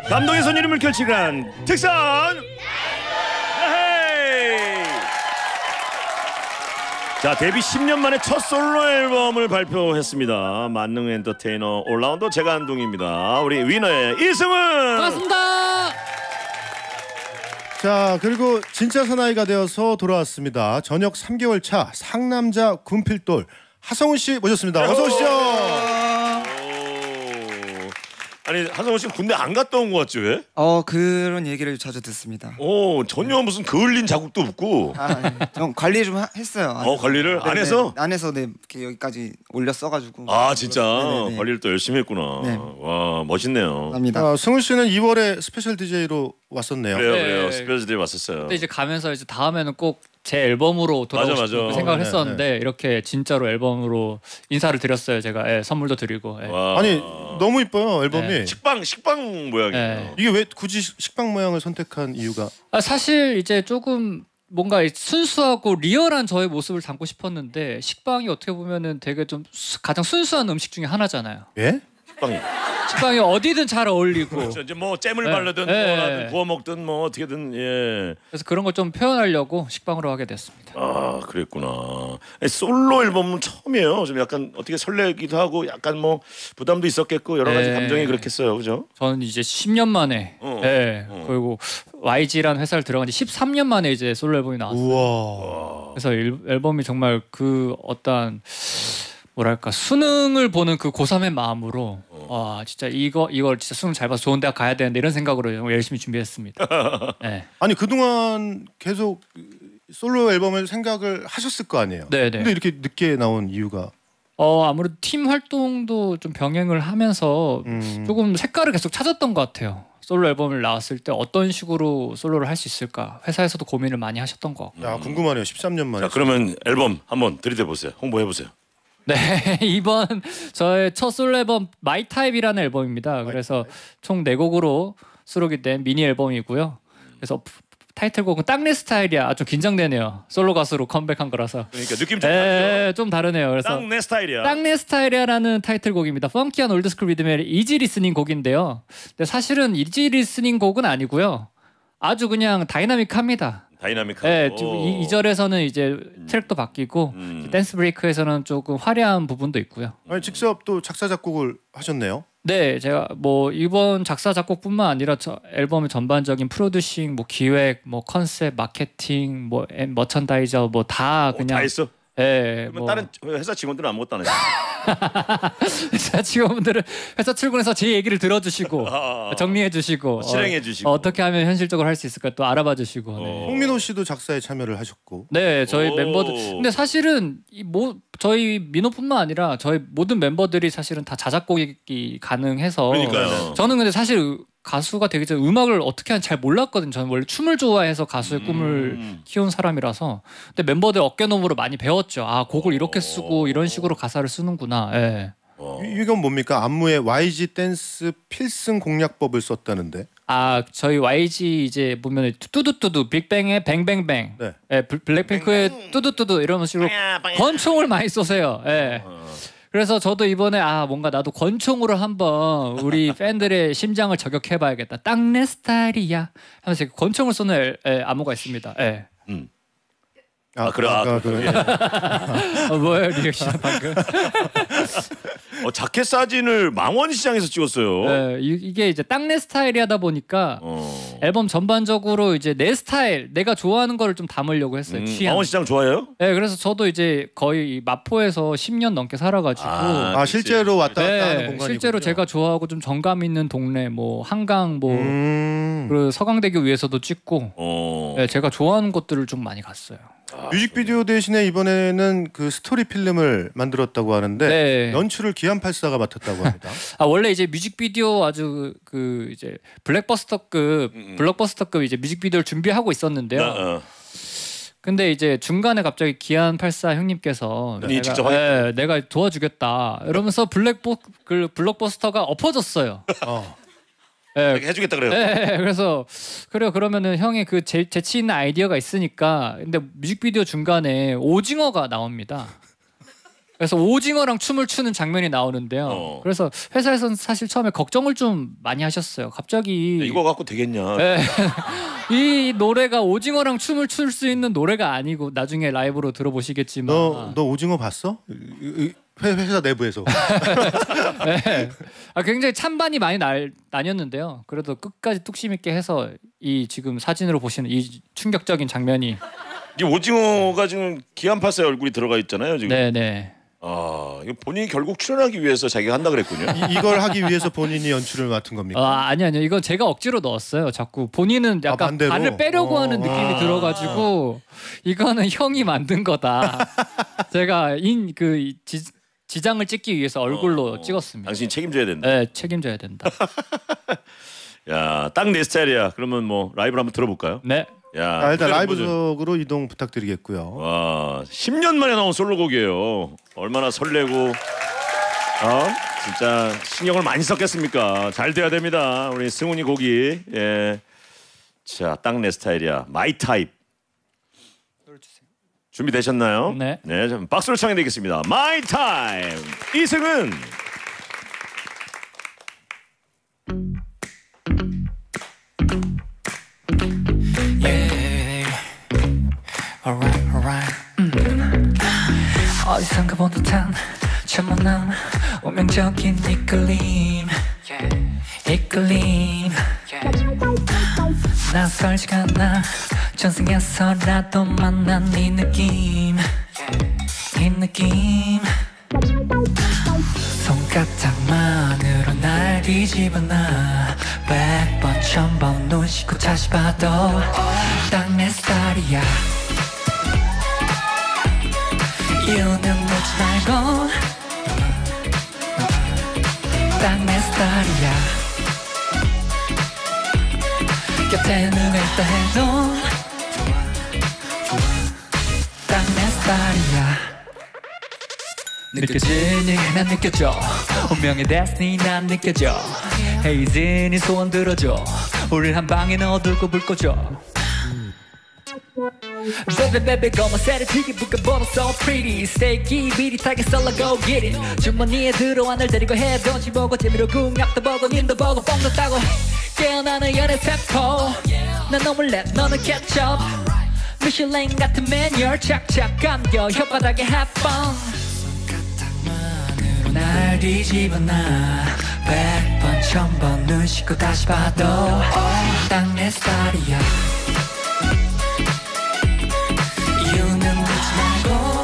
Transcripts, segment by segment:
감동의 선 이름을 결정한 특선. 헤이. 자, 데뷔 10년 만에 첫 솔로 앨범을 발표했습니다. 만능 엔터테이너 올라운더 재간둥입니다. 우리 위너의 이승훈. 반갑습니다. 자, 그리고 진짜 사나이가 되어서 돌아왔습니다. 전역 3개월 차 상남자 군필돌 하성훈 씨 모셨습니다. 어서 오시죠. 아니, 하성훈 씨 군대 안 갔다 온 것 같지 왜? 그런 얘기를 자주 듣습니다. 전혀 무슨 그을린 자국도 없고. 좀 관리 좀 했어요. 관리를 안 해서? 안 해서 이렇게 여기까지 올려 써가지고. 진짜 네네. 관리를 또 열심히 했구나. 네. 와, 멋있네요. 감사합니다. 승훈 씨는 2월에 스페셜 DJ로 왔었네요. 그래요. 스페셜 DJ 왔었어요. 근데 이제 가면서 이제 다음에는 꼭 제 앨범으로 돌아오고 싶은 생각을 했었는데 이렇게 진짜로 앨범으로 인사를 드렸어요. 제가 선물도 드리고. 아니 너무 이뻐요 앨범이. 식빵 모양이에요. 이게 왜 굳이 식빵 모양을 선택한 이유가? 사실 이제 조금 뭔가 순수하고 리얼한 저의 모습을 담고 싶었는데 식빵이 어떻게 보면은 되게 좀 가장 순수한 음식 중에 하나잖아요. 예? 식빵이 어디든 잘 어울리고. 그렇죠. 이제 뭐 잼을 바르든 뭐 구워 먹든 뭐 어떻게든 그래서 그런 걸 좀 표현하려고 식빵으로 하게 됐습니다. 그랬구나. 솔로 앨범은 처음이에요. 좀 약간 어떻게 설레기도 하고 약간 뭐 부담도 있었겠고 여러 가지 감정이 그렇겠어요, 그죠? 저는 이제 10년 만에 그리고 YG라는 회사를 들어간 지 13년 만에 이제 솔로 앨범이 나왔어요. 우와. 그래서 앨범이 정말 그 어떤 뭐랄까 수능을 보는 그 고3의 마음으로 와 진짜 이걸 진짜 수능 잘 봐서 좋은 대학 가야 되는데 이런 생각으로 열심히 준비했습니다. 네. 아니 그동안 계속 솔로 앨범을 생각을 하셨을 거 아니에요. 네네. 근데 이렇게 늦게 나온 이유가? 아무래도 팀 활동도 좀 병행을 하면서 조금 색깔을 계속 찾았던 것 같아요. 솔로 앨범을 나왔을 때 어떤 식으로 솔로를 할 수 있을까 회사에서도 고민을 많이 하셨던 것 같고. 야 궁금하네요. 13년 만에. 자 그러면 앨범 한번 들이대 보세요. 홍보해 보세요. 네, 이번 저의 첫 솔로 앨범 마이 타입이라는 앨범입니다. 그래서 총 4곡으로 수록이 된 미니 앨범이고요. 그래서 타이틀곡은 땅내 스타일이야. 좀 긴장되네요. 솔로 가수로 컴백한 거라서. 그러니까 느낌 좀 다르죠. 좀 다르네요. 그래서 땅내 스타일이야. 땅내 스타일이야라는 타이틀곡입니다. 펑키한 올드스쿨 리듬의 이지 리스닝 곡인데요. 근데 사실은 이지 리스닝 곡은 아니고요. 아주 그냥 다이나믹합니다. 다이나믹하고. 네, 2절에서는 이제 트랙도 바뀌고 댄스 브레이크에서는 조금 화려한 부분도 있고요. 아니 직접 또 작사 작곡을 하셨네요. 네, 제가 뭐 이번 작사 작곡뿐만 아니라 앨범의 전반적인 프로듀싱, 뭐 기획, 뭐 컨셉, 마케팅, 뭐 머천다이저 뭐 다 그냥 다 했어? 네, 그러면 다른 회사 직원들은 아무것도 안 했어. 회사 직원분들은 회사 출근해서 제 얘기를 들어주시고 정리해주시고 실행해주시고 어떻게 하면 현실적으로 할 수 있을까 또 알아봐주시고. 네. 홍민호 씨도 작사에 참여를 하셨고. 네, 저희 멤버들. 근데 사실은 저희 민호뿐만 아니라 저희 모든 멤버들이 사실은 다 자작곡이 가능해서. 그러니까요. 저는 근데 사실 가수가 되기 전에 음악을 어떻게 하는지 잘 몰랐거든요. 저는 원래 춤을 좋아해서 가수의 꿈을 키운 사람이라서. 근데 멤버들 어깨너머로 많이 배웠죠. 곡을 이렇게 쓰고 이런 식으로 가사를 쓰는구나. 네. 이건 뭡니까? 안무에 YG 댄스 필승 공략법을 썼다는데. 저희 YG 이제 보면 뚜두뚜두 빅뱅의 뱅뱅뱅, 네. 블랙핑크의 뚜두뚜두 이런 식으로 권총을 많이 쏘세요. 네. 그래서 저도 이번에 뭔가 나도 권총으로 한번 우리 팬들의 심장을 저격해봐야겠다. 땅내 스타일이야 하면서 권총을 쏘는 안무가 있습니다. 네. 그래. 뭐예요 리액션 방금? 자켓 사진을 망원시장에서 찍었어요. 네, 이게 이제 땅내 스타일이 하다 보니까 앨범 전반적으로 이제 내 스타일, 내가 좋아하는 거를 좀 담으려고 했어요. 취향. 망원시장 좋아해요? 네, 그래서 저도 이제 거의 마포에서 10년 넘게 살아가지고 실제로 왔다 갔다 하는 공간이군요. 실제로 제가 좋아하고 좀 정감 있는 동네, 뭐 한강, 뭐 그리고 서강대교 위에서도 찍고, 네, 제가 좋아하는 것들을 좀 많이 갔어요. 뮤직비디오 대신에 이번에는 그 스토리 필름을 만들었다고 하는데 네. 연출을 기안84가 맡았다고 합니다. 원래 이제 뮤직비디오 아주 그 이제 블록버스터급 이제 뮤직비디오를 준비하고 있었는데요. 근데 이제 중간에 갑자기 기안84 형님께서 내가 도와주겠다 이러면서 블록버스터가 엎어졌어요. 네, 해주겠다 그래요. 네, 그래서 그래요. 그러면은 형이 그 재치 있는 아이디어가 있으니까. 근데 뮤직비디오 중간에 오징어가 나옵니다. 그래서 오징어랑 춤을 추는 장면이 나오는데요. 그래서 회사에서는 사실 처음에 걱정을 좀 많이 하셨어요. 갑자기 이거 갖고 되겠냐? 네. 이 노래가 오징어랑 춤을 출 수 있는 노래가 아니고 나중에 라이브로 들어보시겠지만 너 오징어 봤어? 회사 내부에서. 네. 굉장히 찬반이 많이 나뉘었는데요. 그래도 끝까지 뚝심 있게 해서 이 지금 사진으로 보시는 이 충격적인 장면이 이 오징어가 지금 기안84의 얼굴이 들어가 있잖아요 지금. 네네. 이거 본인이 결국 출연하기 위해서 자기가 한다 그랬군요. 이걸 하기 위해서 본인이 연출을 맡은 겁니까? 아니요. 이건 제가 억지로 넣었어요. 자꾸 본인은 약간 발을 빼려고 하는 느낌이 들어가지고 이거는 형이 만든 거다. 제가 지장을 찍기 위해서 얼굴로 찍었습니다. 당신이 책임져야 된다. 네, 책임져야 된다. 야, 딱 내 스타일이야. 그러면 뭐 라이브를 한번 들어볼까요? 네. 야, 일단 라이브석으로 이동 부탁드리겠고요. 와, 10년 만에 나온 솔로곡이에요. 얼마나 설레고 진짜 신경을 많이 썼겠습니까? 잘 돼야 됩니다. 우리 승훈이 곡이. 예. 자, 딱 내 스타일이야. 마이 타입. 준비되셨나요? 네. 네, 좀 박수를 청해 드리겠습니다. 마이 타임. 이승은 alright. 어디선가 본 듯한 천만남 운명적인 이끌림 낯설지가 않아 전생에서라도 만난 이 느낌 손가락만으로 날 뒤집어놔 100번 1000번 눈 씻고 다시 봐도 딱 내 스타일이야 이유는 묻지 말고 딱 내 스타일이야 곁에 누가 있다 해도 딱 내 스타일이야 느껴지니 난 느껴져 운명의 데스니 난 느껴져 헤이즈니 소원 들어줘 우릴 한 방에 넣어두고 불 꺼줘 Baby baby come on set it 튀기 묶어보는 so pretty 스테이키 비릿하게 썰어 go get it 주머니에 들어와 널 데리고 해변지 보고 재미로 궁합도 보고 님도 보고 뻥 넣었다고 깨어나는 연애 세포 난 오믈렛 너는 케첩 미슐랭 같은 메뉴 착착 감겨 혓바닥에 합방 손가락만으로 날 뒤집어놔 100번 1000번 눈 씻고 다시 봐도 딱 내 스타일이야 이유는 묻지 말고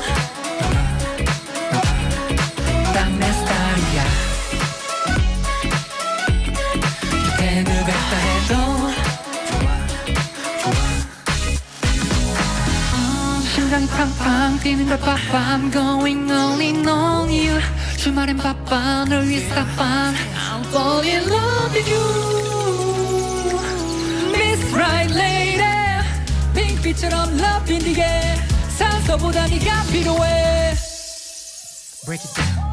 딱 내 스타일이야 곁에 누가 있다 해도 심장이 팡팡 뛰는 걸 바빠 I'm going only on you 주말엔 바빠 널 위해 스탑한 I'm falling in love with you Miss Right Lady 핑크빛처럼 love 인디게 산소보다 네가 필요해 Break it down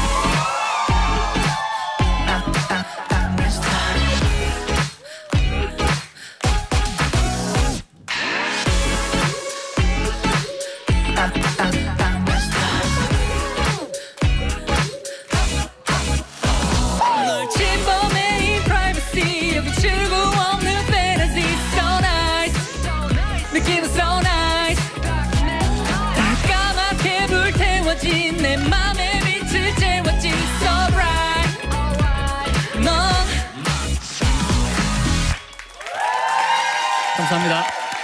내 맘에 빛을 채웠지 So right 넌 감사합니다.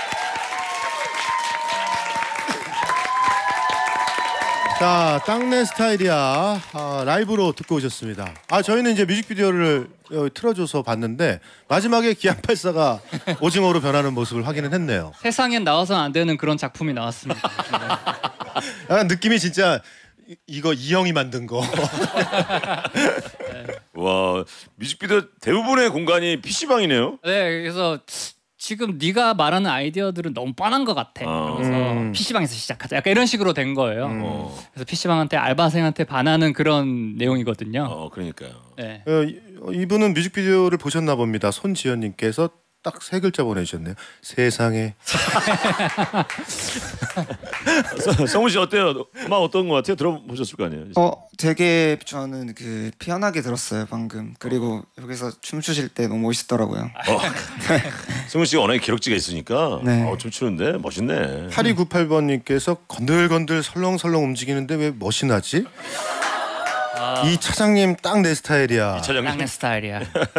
자, 딱 내 스타일이야. 라이브로 듣고 오셨습니다. 저희는 이제 뮤직비디오를 틀어줘서 봤는데 마지막에 기안84가 오징어로 변하는 모습을 확인은 했네요. 세상엔 나와서는 안 되는 그런 작품이 나왔습니다. 약간 느낌이 진짜 이거 이형이 만든 거. 와, 뮤직비디오 대부분의 공간이 PC방이네요. 네, 그래서 지금 네가 말하는 아이디어들은 너무 뻔한 것 같아. 그래서 PC방에서 시작하자. 약간 이런 식으로 된 거예요. 그래서 PC방한테 알바생한테 반하는 그런 내용이거든요. 그러니까요. 네. 이분은 뮤직비디오를 보셨나 봅니다. 손지연님께서 딱 3글자 보내주셨네요. 세상에. 성훈 씨 어때요? 음악 어떤 것 같아요? 들어보셨을 거 아니에요? 되게 저는 그 편하게 들었어요 방금. 그리고 여기서 춤추실 때 너무 멋있더라고요. 성훈 씨가 워낙에 기럭지가 있으니까 네. 춤추는데 멋있네. 8298번님께서 건들건들 설렁설렁 움직이는데 왜 멋이 나지? 이 차장님 딱 내 스타일이야. 깡내 스타일이야.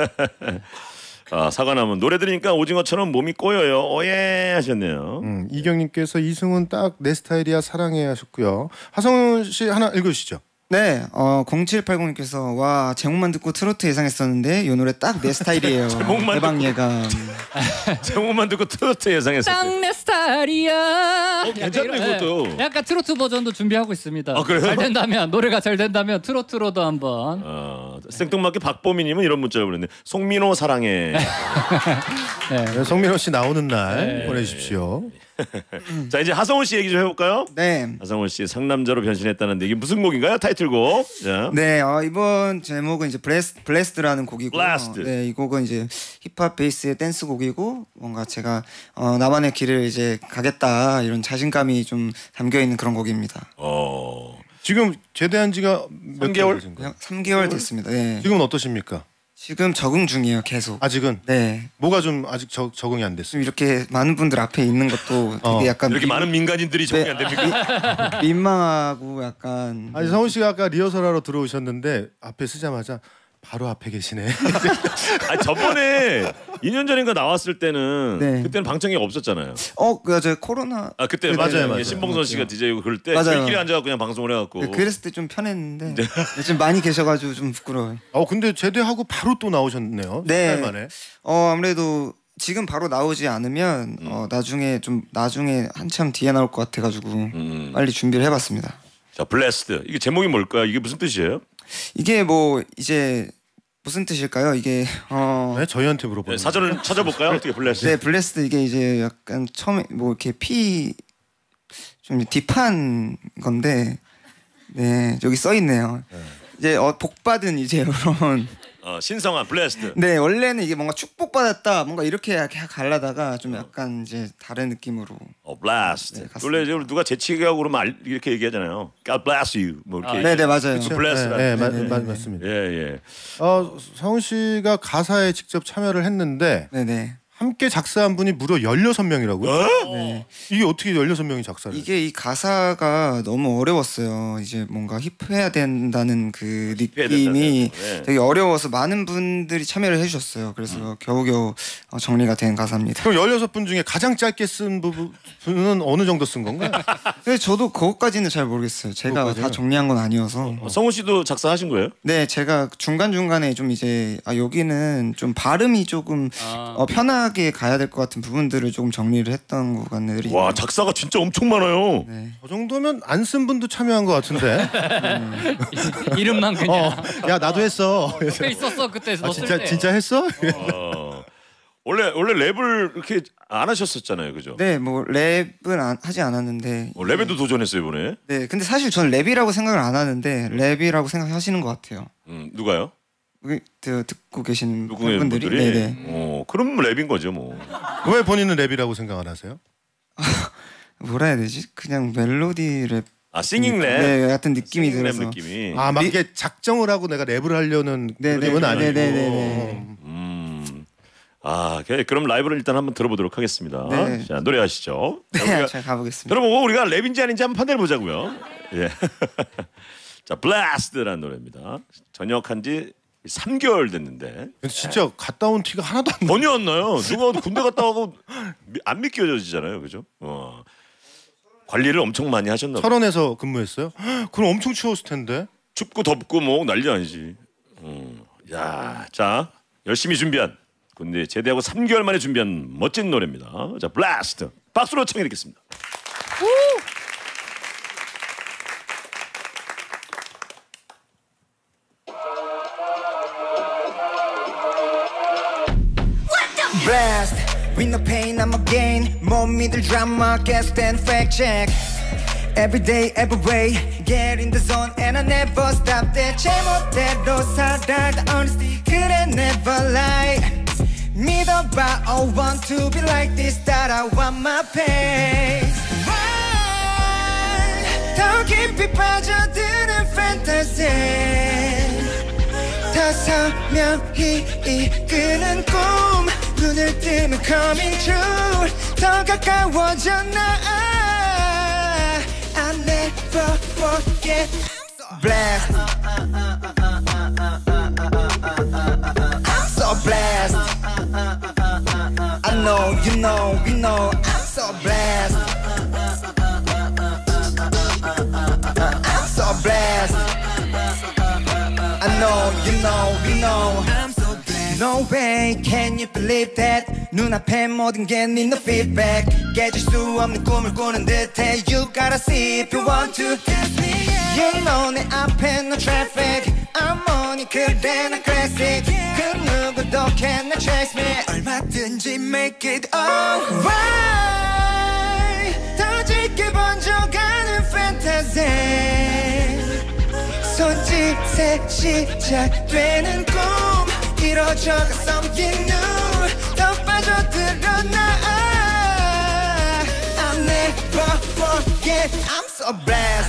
사과나무 노래 들으니까 오징어처럼 몸이 꼬여요. 오예 하셨네요. 이경님께서 이승훈 딱 내 스타일이야 사랑해 하셨고요. 하성훈 씨 하나 읽어주시죠. 네, 0780님께서 와 제목만 듣고 트로트 예상했었는데 이 노래 딱 내 스타일이에요. 제목만 대박 예감. 제목만 듣고 트로트 예상했었어요. 깡내 스타일이야. 괜찮네 약간 그것도. 약간 트로트 버전도 준비하고 있습니다. 그래요? 잘 된다면 노래가 잘 된다면 트로트로도 한번. 생뚱맞게 박보미님은 이런 문자를 보냈네. 송민호 사랑해. 네, 성민호 씨 나오는 날 보내주십시오. 자 이제 하성훈 씨 얘기 좀 해볼까요? 네. 하성훈 씨 상남자로 변신했다는데 이게 무슨 곡인가요? 타이틀곡. 자. 네, 이번 제목은 이제 블레스드라는 곡이고요. Blessed. 네, 이 곡은 이제 힙합 베이스의 댄스 곡이고 뭔가 제가 나만의 길을 이제 가겠다 이런 자신감이 좀 담겨 있는 그런 곡입니다. 지금 제대한 지가 몇 3개월? 개월 되신 거예요? 3개월 됐습니다. 네. 지금은 어떠십니까? 지금 적응 중이에요, 계속. 아직은? 네. 뭐가 좀 아직 적응이 안 됐어요? 좀 이렇게 많은 분들 앞에 있는 것도 되게 약간 이렇게 많은 민간인들이 적응이 안 됩니까? 민망하고 약간 아니 성훈 씨가 아까 리허설하러 들어오셨는데 앞에 쓰자마자 바로 앞에 계시네. 아니 저번에 2년 전인가 나왔을 때는 네. 그때는 방청객 없었잖아요. 저 코로나 그때 네, 맞아요, 예, 맞아요. 신봉선 씨가 DJ고 그럴 때 맞아요. 저희끼리 앉아갖고 그냥 방송을 해갖고. 네, 그랬을 때 좀 편했는데 지금 많이 계셔가지고 좀 부끄러워요. 근데 제대하고 바로 또 나오셨네요. 네. 4달 만에. 아무래도 지금 바로 나오지 않으면 나중에 한참 뒤에 나올 것 같아가지고 빨리 준비를 해봤습니다. 자 블레스드 이게 제목이 뭘까요? 이게 무슨 뜻이에요? 이게 뭐 이제 무슨 뜻일까요? 이게 네, 저희한테 물어보는. 사전을 찾아볼까요? 어떻게 블레스드? 네 블레스드 이게 이제 약간 처음에 뭐 이렇게 좀 딥한 건데 네 여기 써 있네요. 이제 복받은 이제 이런 신성한 블레스드. 네 원래는 이게 뭔가 축복받았다 뭔가 이렇게 가려다가 좀 약간 이제 다른 느낌으로 블레스드. 네, 원래 이제 누가 재치기하고 그러면 이렇게 얘기하잖아요. God bless you. 뭐 이렇게. 네네 맞아요. 블레스드. 네, 맞습니다. 예. 성훈 씨가 가사에 직접 참여를 했는데 네네 함께 작사한 분이 무려 16명이라고요? 네. 이게 어떻게 16명이 작사를? 이게 이 가사가 너무 어려웠어요. 이제 뭔가 힙해야 된다는 그 느낌이 네. 되게 어려워서 많은 분들이 참여를 해주셨어요. 그래서 겨우겨우 정리가 된 가사입니다. 그럼 16분 중에 가장 짧게 쓴 부분은 어느 정도 쓴 건가요? 근데 저도 그것까지는 잘 모르겠어요. 제가 그것까지는? 다 정리한 건 아니어서. 성훈 씨도 작사하신 거예요? 네, 제가 중간중간에 좀 이제 여기는 좀 발음이 조금 편하게 가야 될 것 같은 부분들을 조금 정리를 했던 것 같네요. 와 작사가 진짜 엄청 많아요. 네. 그 정도면 안 쓴 분도 참여한 것 같은데. 이름만 그냥. 야 나도 했어. 옆에 있었어 그때 너 쓸 때. 진짜 했어? 원래 랩을 이렇게 안 하셨었잖아요, 그죠? 네, 뭐 랩은 하지 않았는데. 랩에도 도전했어요 이번에. 네, 근데 사실 저는 랩이라고 생각을 안 하는데 랩이라고 생각하시는 것 같아요. 누가요? 듣고 계신 누구 분들이. 분들이? 네네. 그럼 랩인 거죠 뭐. 왜 본인은 랩이라고 생각을 하세요? 뭐라 해야 되지? 그냥 멜로디 랩. 싱잉 랩. 네, 같은 느낌이 싱잉 랩 들어서. 느낌이. 막 이게 작정을 하고 내가 랩을 하려는 네, 그림은 네, 아니고. 네. 그럼 라이브를 일단 한번 들어보도록 하겠습니다. 네. 자 노래하시죠. 네, 잘 가보겠습니다. 들어보고 우리가 랩인지 아닌지 한번 판단해 보자고요. 예. 자 블라스트라는 노래입니다. 전역한 지 3개월 됐는데 근데 진짜 갔다 온 티가 하나도 안 나. 전혀 안 나요. 누가 군대 갔다 오고 안 믿겨지잖아요, 그죠? 관리를 엄청 많이 하셨나 봐요. 철원에서 근무했어요? 그럼 엄청 추웠을 텐데. 춥고 덥고 뭐 난리 아니지. 자 열심히 준비한 군대 제대하고 3개월 만에 준비한 멋진 노래입니다. 자 블라스트 박수로 청해 듣겠습니다. Blast with no pain I'm again 못 믿을 drama guess then fact check Every day every way get in the zone and I never stop 내 제멋대로 살아 the honesty 그래 never lie 믿어봐, I want to be like this, 따라와 my pace. 더 깊이 빠져드는 fantasy. 다섯 명이 이끄는 꿈, 눈을 뜨면 coming true. 더 가까워져 나 I never forget. Blessed, I'm so blessed. I know, you know, we know. I'm so blessed. I'm so blessed. I know, you know, we know. I'm so blessed. No way, can you believe that? 눈앞에 모든 게 네 no feedback. 깨질 수 없는 꿈을 꾸는 듯해. You gotta see if you want to. You know 내 앞에 no traffic. I'm on it, 그래 난 classic. 그 누구도 cannot chase me. 얼마든지 make it alright. 더 짙게 번져가는 fantasy. 손짓에 시작되는 꿈, 이뤄져가 something new. 더 빠져들어 나 I'll never forget. I'm so blessed.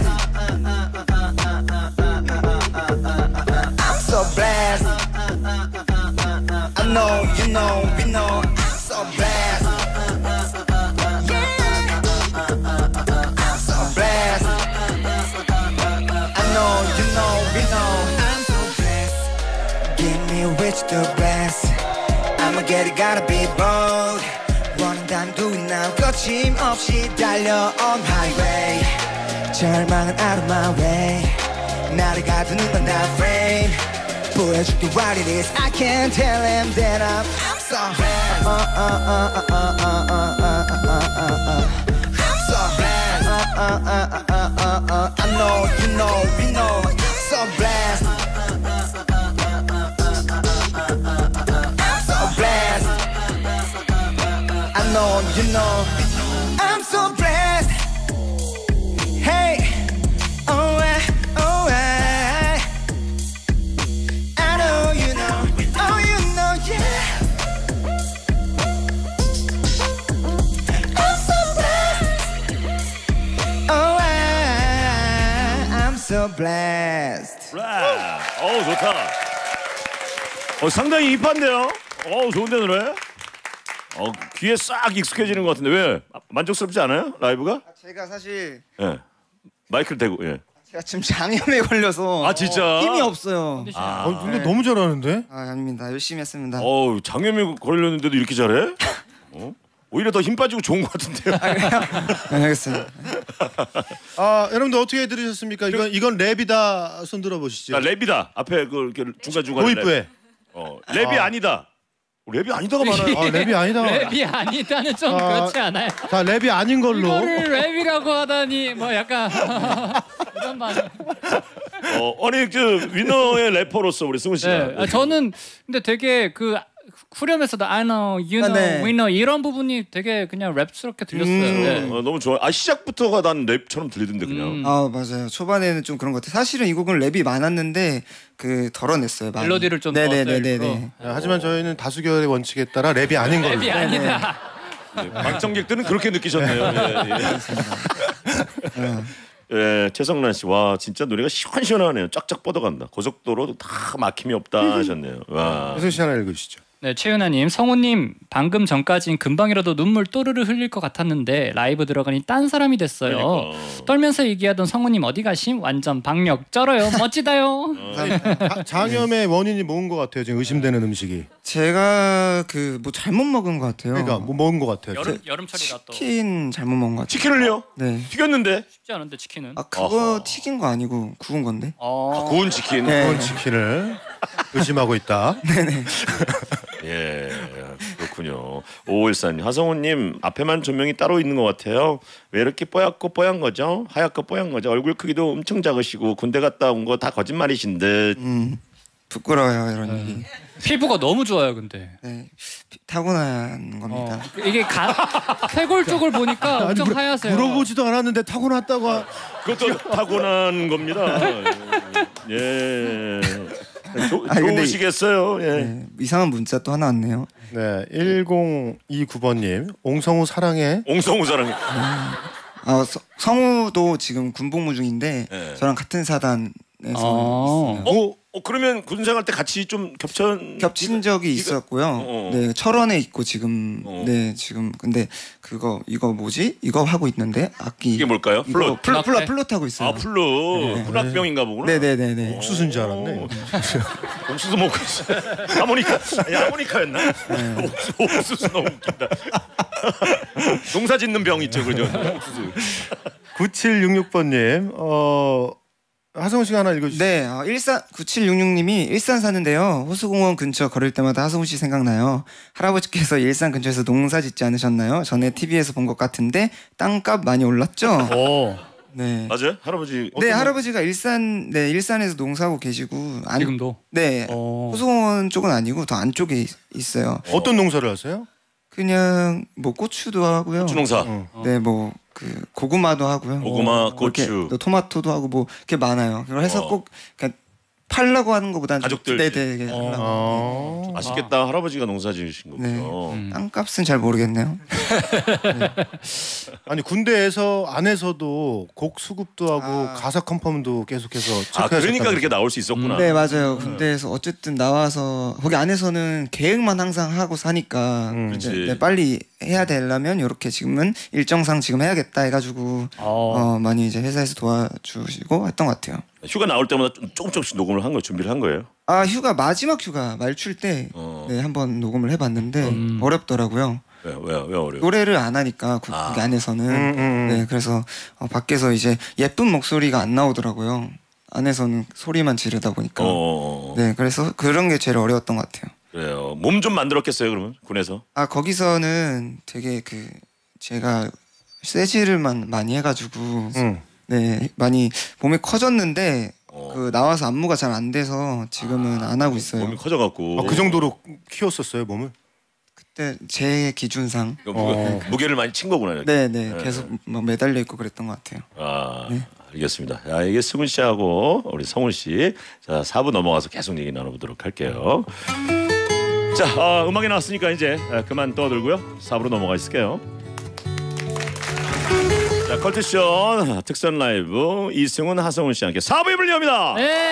I'm so blessed. I know, you know, we know. I'm so blessed. Yeah. I'm so blessed. I know, you know, we know. I'm so blessed. Give me a wish to bless. I'ma get it, gotta be bold. 원한다면 do it now. 거침없이 달려 on highway. 절망은 out of my way. 나를 가두는 건 not frame. 보여줄게 what it is. I can't tell him that I'm so blessed. I'm so blessed. I know, you know, we know. I'm so blessed. I'm so blessed. I know, you know. I'm so blessed. Hey, oh I know, you know, oh you know, yeah. I'm so blessed. Oh I'm so blessed. 좋다. 상당히 힙한데요. 좋은데 노래. 귀에 싹 익숙해지는 것 같은데 왜 만족스럽지 않아요? 라이브가? 제가 사실 예. 마이크를 대고 예. 제가 지금 장염에 걸려서 아 진짜? 힘이 없어요. 근데 너무 잘하는데? 아닙니다. 열심히 했습니다. 장염에 걸렸는데도 이렇게 잘해? 오히려 더 힘 빠지고 좋은 것 같은데요. 네, 알겠습니다. 여러분들 어떻게 들으셨습니까? 이건 랩이다. 손 들어 보시죠. 랩이다. 앞에 그 중간 중간 도입부에. 랩이 아니다. 랩이 아니다가 많아요. 랩이 아니다. 랩이 아니다는 좀 그렇지 않아요? 자, 랩이 아닌 걸로. 이거를 랩이라고 하다니 뭐 약간 이런 말. 아니 그 위너의 래퍼로서 우리 승훈 씨가. 네. 저는 근데 되게 그 후렴에서도 I know, you know, 네. we know 이런 부분이 되게 그냥 랩스럽게 들렸어요. 네. 너무 좋아. 시작부터가 난 랩처럼 들리던데 그냥. 맞아요. 초반에는 좀 그런 것 같아요. 사실은 이 곡은 랩이 많았는데 그 덜어냈어요. 많이. 멜로디를 좀 넣었어요. 네네네네. 하지만 저희는 다수결의 원칙에 따라 랩이 아닌 걸로. 랩이 아니다. 방청객들은 그렇게 느끼셨네요. 예, 최성란 씨, 와 진짜 노래가 시원시원하네요. 쫙쫙 뻗어간다. 고속도로도 다 막힘이 없다 하셨네요. 와. 해설 씨 하나 읽으시죠. 네, 최윤아님, 성우님 방금 전까진 금방이라도 눈물 또르르 흘릴 것 같았는데 라이브 들어가니 딴 사람이 됐어요. 그러니까. 떨면서 얘기하던 성우님 어디 가심? 완전 박력 쩔어요. 멋지다요. 장염의 원인이 뭔 것 같아요? 지금 의심되는 음식이. 제가 그 뭐 잘못 먹은 것 같아요. 그러니까 뭐 먹은 것 같아요. 여름철이라 또 치킨 잘못 먹은 것 같아요. 치킨을요? 네. 튀겼는데. 쉽지 않은데 치킨은. 그거 튀긴 거 아니고 구운 건데. 구운 치킨. 구운 치킨을 의심하고 있다. 네네. 예, 그렇군요. 5514님, 하성우님 앞에만 조명이 따로 있는 것 같아요. 왜 이렇게 뽀얗고 뽀얀 거죠? 하얗고 뽀얀 거죠? 얼굴 크기도 엄청 작으시고 군대 갔다 온 거 다 거짓말이신 듯. 부끄러워요 이런 얘기. 피부가 너무 좋아요, 근데. 네. 타고난 겁니다. 이게 쇄골 쪽을 보니까 엄청 하얗세요. 물어보지도 않았는데 타고났다고. 그것도 타고난 겁니다. 예. 근데 좋으시겠어요. 예. 네, 이상한 문자 또 하나 왔네요. 네, 1029번님 옹성우 사랑해. 옹성우 사랑해. 성우도 지금 군복무 중인데 네. 저랑 같은 사단에서 있어요. 그러면 군 생활 때 같이 좀 겹친 적이 있었고요. 네, 철원에 있고 지금 네 지금 근데 이거 뭐지? 이거 하고 있는데 악기 이게 뭘까요? 플룻. 플룻 하고 있어요. 플룻. 플룻병인가 보구나. 네네네네. 옥수수인 줄 알았네. 옥수수 먹고 있어. 하모니카였나? 옥수수 너무 웃긴다. 농사 짓는 병 있죠, 그죠? 옥수수. 9766번님 하성우 씨가 하나 읽어주세요. 네, 9766님이 일산 사는데요. 호수공원 근처 걸을 때마다 하성우 씨 생각나요. 할아버지께서 일산 근처에서 농사 짓지 않으셨나요? 전에 TV에서 본 것 같은데 땅값 많이 올랐죠? 네. 맞아요? 할아버지. 네, 할아버지가 일산에서 농사하고 계시고 지금도. 네, 호수공원 쪽은 아니고 더 안쪽에 있어요. 어떤 농사를 하세요? 그냥 뭐 고추도 하고요. 고추 농사. 네, 뭐 그 고구마도 하고요. 고구마, 이렇게 고추. 또 토마토도 하고 뭐 이렇게 많아요. 그걸 해서 꼭 그냥 팔라고 하는 것보다는 가족들. 네네. 맛있겠다. 할아버지가 농사 지으신 거군요. 네. 땅값은 잘 모르겠네요. 네. 아니 군대에서 안에서도 곡 수급도 하고 가사 컨펌도 계속해서 그러니까 그렇게 나올 수 있었구나. 네, 맞아요. 군대에서 어쨌든 나와서 거기 안에서는 계획만 항상 하고 사니까 네, 빨리 해야 되려면 이렇게 지금은 일정상 지금 해야겠다 해가지고 많이 이제 회사에서 도와주시고 했던 것 같아요. 휴가 나올 때마다 조금씩 녹음을 한 거 준비를 한 거예요? 마지막 휴가 말출 때 네, 한번 녹음을 해봤는데 어렵더라고요. 왜 어려워? 노래를 안 하니까 거기 안에서는 네, 그래서 밖에서 이제 예쁜 목소리가 안 나오더라고요. 안에서는 소리만 지르다 보니까 네, 그래서 그런 게 제일 어려웠던 것 같아요. 그래요. 몸 좀 만들었겠어요, 그러면 군에서? 거기서는 되게 제가 쇠질을 많이 해가지고 네, 많이 몸이 커졌는데 나와서 안무가 잘 안 돼서 지금은 안 하고 있어요. 몸이 커져갖고. 그 정도로 키웠었어요 몸을? 그때 제 기준상 무게를 많이 친 거구나. 이렇게. 네네 계속 막 매달려 있고 그랬던 것 같아요. 네. 알겠습니다. 자, 이게 승훈 씨하고 우리 성훈 씨, 자 4부 넘어가서 계속 얘기 나눠보도록 할게요. 자, 음악이 나왔으니까 이제 그만 떠들고요. 4부로 넘어가 있을게요. 자, 컬투션 특선 라이브 이승훈, 하성훈 씨와 함께 4부에 불려옵니다.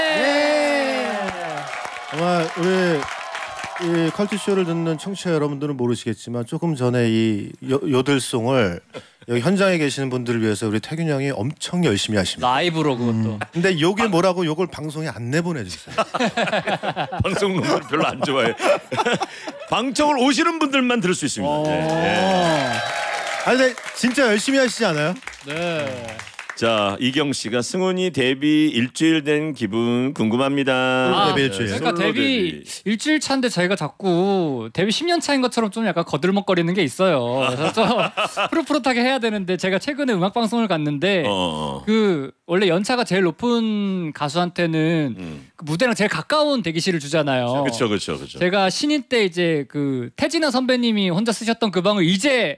정말 우리 이 컬투쇼를 듣는 청취자 여러분들은 모르시겠지만 조금 전에 이 요들송을 여기 현장에 계시는 분들을 위해서 우리 태균 형이 엄청 열심히 하십니다. 라이브로 그것도. 근데 요게 뭐라고 요걸 방송에 안 내보내주세요. 방송 놈들 별로 안 좋아해. 방청을 오시는 분들만 들을 수 있습니다. 네. 아니 근데 진짜 열심히 하시지 않아요? 네. 자, 이경 씨가 승훈이 데뷔 일주일 된 기분 궁금합니다. 데뷔 일주일. 그러니까 데뷔 일주일 차인데 저희가 자꾸 데뷔 10년 차인 것처럼 좀 약간 거들먹거리는 게 있어요. 그래서 좀 푸릇푸릇하게 해야 되는데 제가 최근에 음악 방송을 갔는데 그 원래 연차가 제일 높은 가수한테는 그 무대랑 제일 가까운 대기실을 주잖아요. 그렇죠. 제가 신인 때 이제 그 태진아 선배님이 혼자 쓰셨던 그 방을 이제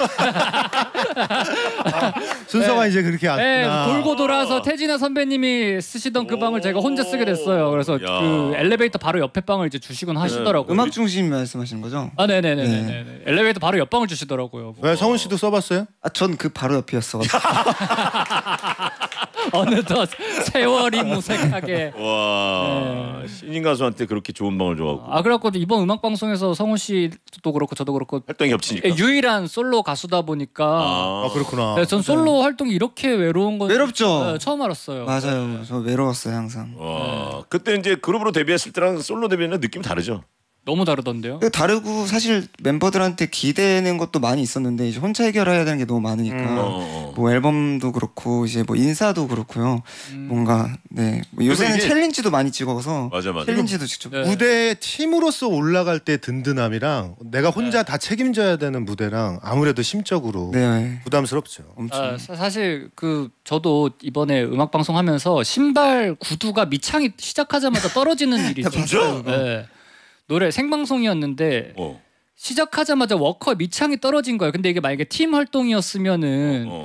순서가 이제 그렇게 왔구나. 네, 돌고 돌아서 태진아 선배님이 쓰시던 그 방을 제가 혼자 쓰게 됐어요. 그래서 그 엘리베이터 바로 옆에 방을 이제 주시곤 하시더라고요. 음악 중심 말씀하시는 거죠? 네네네. 엘리베이터 바로 옆 방을 주시더라고요. 왜 성훈 씨도 써봤어요? 전 그 바로 옆이었어. 어느덧 세월이 무색하게. 와, 신인 가수한테 그렇게 좋은 방을 줘갖고. 그래갖고 이번 음악 방송에서 성훈 씨도 그렇고 저도 그렇고 활동이 겹치니까. 유일한 솔로 가수다 보니까. 그렇구나. 네, 전 솔로 활동이 이렇게 외로운 건 외롭죠. 네, 처음 알았어요. 맞아요. 저 외로웠어요 항상. 와, 그때 이제 그룹으로 데뷔했을 때랑 솔로 데뷔는 느낌이 다르죠. 너무 다르던데요. 다르고 사실 멤버들한테 기대는 것도 많이 있었는데 이제 혼자 해결해야 되는 게 너무 많으니까 뭐 앨범도 그렇고 이제 뭐 인사도 그렇고요. 뭔가 뭐 요새는 챌린지도 많이 찍어서 맞아. 챌린지도 직접 무대에 팀으로서 올라갈 때 든든함이랑 내가 혼자 다 책임져야 되는 무대랑 아무래도 심적으로 부담스럽죠. 엄청. 사실 그 저도 이번에 음악 방송 하면서 신발 구두가 밑창이 시작하자마자 떨어지는 일이 있었어요. 네. 노래 생방송이었는데 시작하자마자 워커 밑창이 떨어진 거예요. 근데 이게 만약에 팀 활동이었으면은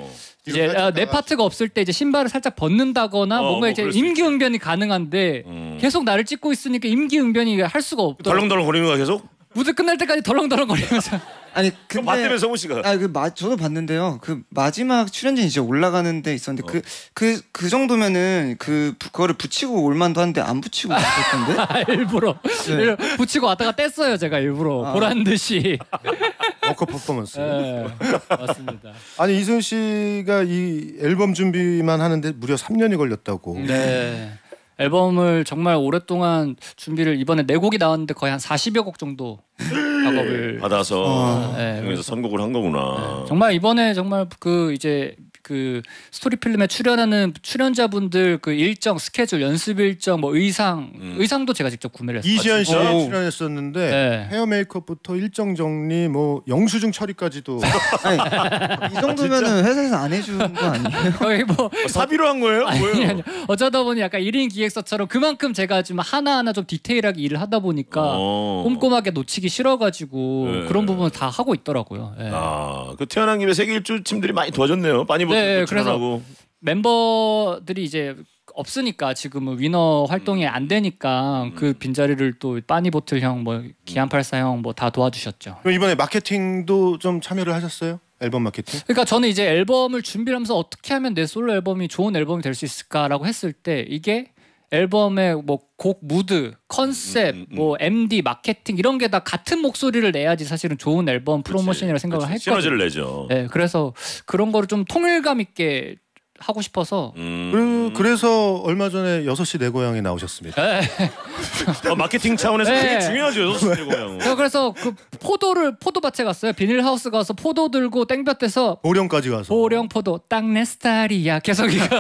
이제 내 파트가 없을 때 이제 신발을 살짝 벗는다거나 뭔가 뭐 이제 임기응변이 가능한데 계속 나를 찍고 있으니까 임기응변이 할 수가 없더라고. 덜렁덜렁 거리는 거야 계속? 무대 끝날 때까지 덜렁덜렁 거리면서. 아니 근데 봤다며 성훈 씨가. 저도 봤는데요. 그 마지막 출연진이 이제 올라가는 데 있었는데 그 정도면은 그거를 붙이고 올 만도 한데 안 붙이고 있었던데. 일부러 붙이고 왔다가 뗐어요 제가 일부러 보란 듯이. 워커 퍼포먼스. 네, 맞습니다. 아니 이승훈 씨가 이 앨범 준비만 하는데 무려 3년이 걸렸다고. 네. 앨범을 정말 오랫동안 준비를 이번에 4곡이 나왔는데 거의 한 40여 곡 정도 작업을 받아서 네, 그래서 선곡을 한 거구나. 네, 정말 이번에 정말 그 이제 그 스토리 필름에 출연하는 출연자분들 그 일정 스케줄 연습 일정 뭐 의상도 제가 직접 구매를 했어요. 이지연 씨 출연했었는데 네. 헤어 메이크업부터 일정 정리 뭐 영수증 처리까지도. 아니, 이 정도면은 회사에서 안 해주는 거 아니에요? 거의 뭐 사비로 한 거예요? 뭐예요? 아니, 어쩌다 보니 약간 1인 기획사처럼 그만큼 제가 좀 하나하나 좀 디테일하게 일을 하다 보니까 꼼꼼하게 놓치기 싫어가지고 네. 그런 부분을 다 하고 있더라고요. 네. 그 태어난 김에 세계 일주 팀들이 많이 도와줬네요. 빠니보트도 네, 그래서 출연하고. 멤버들이 이제 없으니까 지금은 위너 활동이 안 되니까 그 빈자리를 또 빠니보틀 형, 뭐 기안84 형 뭐 다 도와주셨죠. 그럼 이번에 마케팅도 좀 참여를 하셨어요? 앨범 마케팅? 그러니까 저는 이제 앨범을 준비를 하면서 어떻게 하면 내 솔로 앨범이 좋은 앨범이 될 수 있을까라고 했을 때 이게 앨범의 뭐 곡 무드, 컨셉, 뭐 MD, 마케팅 이런 게 다 같은 목소리를 내야지 사실은 좋은 앨범 프로모션이라고 생각을 했거든요. 시너지를 내죠. 네, 그래서 그런 거를 좀 통일감 있게 하고 싶어서. 그래서 얼마 전에 6시 내 고향에 나오셨습니다. 네. 마케팅 차원에서 네. 되게 중요하죠. 6시 내 고향. 그래서 그 포도밭에 갔어요. 비닐하우스 가서 포도 들고 땡볕에서 보령까지 가서. 보령 포도 딱 내 스타일이야. 계속 이거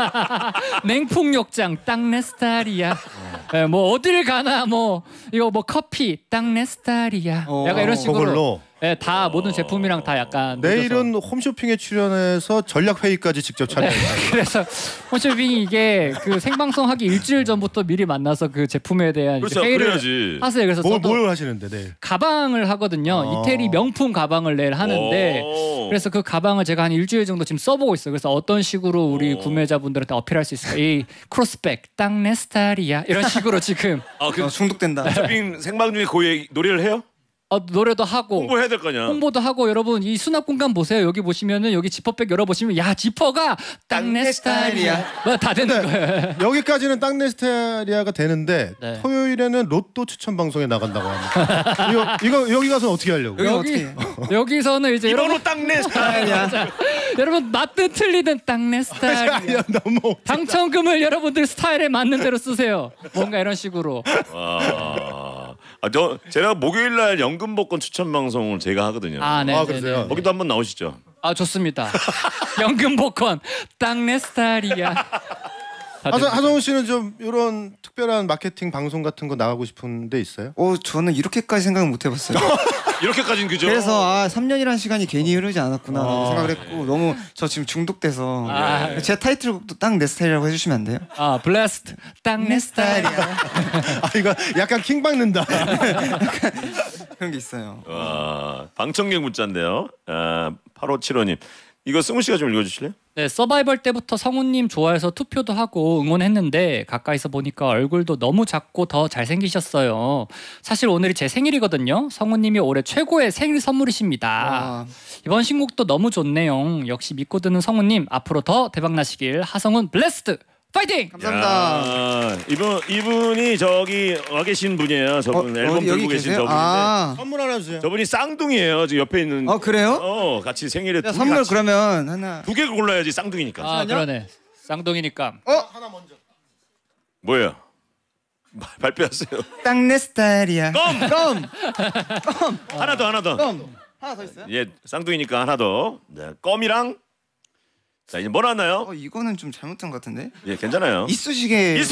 냉풍욕장 딱 내 스타일이야. 네, 뭐 어딜 가나 뭐 이거 뭐 커피 딱 내 스타일이야. 약간 이런 식으로. 그걸로. 네, 다 모든 제품이랑 다 약간 내일은 홈쇼핑에 출연해서 전략 회의까지 직접 참여해요. 그래서 홈쇼핑이 이게 그 생방송 하기 일주일 전부터 미리 만나서 그 제품에 대한 그렇죠. 회의를 그래야지. 하세요. 그래서 저도 뭘 하시는데 내일? 가방을 하거든요. 이태리 명품 가방을 내일 하는데 그래서 그 가방을 제가 한 일주일 정도 지금 써보고 있어요. 그래서 어떤 식으로 우리 구매자분들한테 어필할 수 있을까? 이 크로스백 딱 내 스타일이야. 이런 식으로 지금 중독된다. 쇼핑 생방 중에 그 얘기 노래를 해요? 노래도 하고 홍보해야 될 거 아니야. 홍보도 하고 여러분 이 수납 공간 보세요. 여기 보시면은 여기 지퍼백 열어보시면 야 지퍼가 딱 내 스타일이야. 뭐 다 되는 거예요. 여기까지는 땅내 스타리아가 되는데 네. 토요일에는 로또 추천 방송에 나간다고 합니다. 이거 여기 가서 어떻게 하려고? 여기서는 이제 여러분 이번호 딱내 스타일이야. 여러분 맞든 틀리든 딱 내 스타일이야. 야, 너무 당첨금을 여러분들 스타일에 맞는 대로 쓰세요. 뭔가 이런 식으로. 제가 목요일 날 연금 복권 추천 방송을 제가 하거든요. 네. 그러세요? 거기도 한번 나오시죠. 좋습니다. 연금 복권 딱 내 스타일이야. 하성훈 씨는 좀 이런 특별한 마케팅 방송 같은 거 나가고 싶은 데 있어요? 저는 이렇게까지 생각은 못 해봤어요. 이렇게까지는 그죠. 그래서 3년이라는 시간이 괜히 흐르지 않았구나 생각을 했고 너무 저 지금 중독돼서 제 타이틀곡도 딱 내 스타일이라고 해주시면 안 돼요? 블레스트 딱 내 스타일이야. 이거 약간 킹 박는다. 그런 게 있어요. 방청객 문자인데요. 8575님. 이거 승우 씨가 좀 읽어주실래요? 네, 서바이벌 때부터 성우님 좋아해서 투표도 하고 응원했는데 가까이서 보니까 얼굴도 너무 작고 더 잘생기셨어요. 사실 오늘이 제 생일이거든요. 성우님이 올해 최고의 생일 선물이십니다. 이번 신곡도 너무 좋네요. 역시 믿고 듣는 성우님 앞으로 더 대박나시길. 하성훈 블레스드 파이팅! 감사합니다. 이분이 저기 와 계신 분이에요. 저분 앨범 들고 계신 저분인데 선물 하나 주세요. 저분이 쌍둥이에요. 지금 옆에 있는. 그래요? 같이 생일에 선물 그러면 하나. 2개 골라야지 쌍둥이니까. 그러네. 쌍둥이니까. 하나 먼저. 뭐예요? 발표하세요. 딱 내 스타일이야. 껌. 하나 더. 하나 더 있어요? 예, 쌍둥이니까 하나 더. 네, 껌이랑. 자, 이제 뭐 나왔나요? 이거는 좀 잘못한 것 같은데? 예, 괜찮아요. 이쑤시개.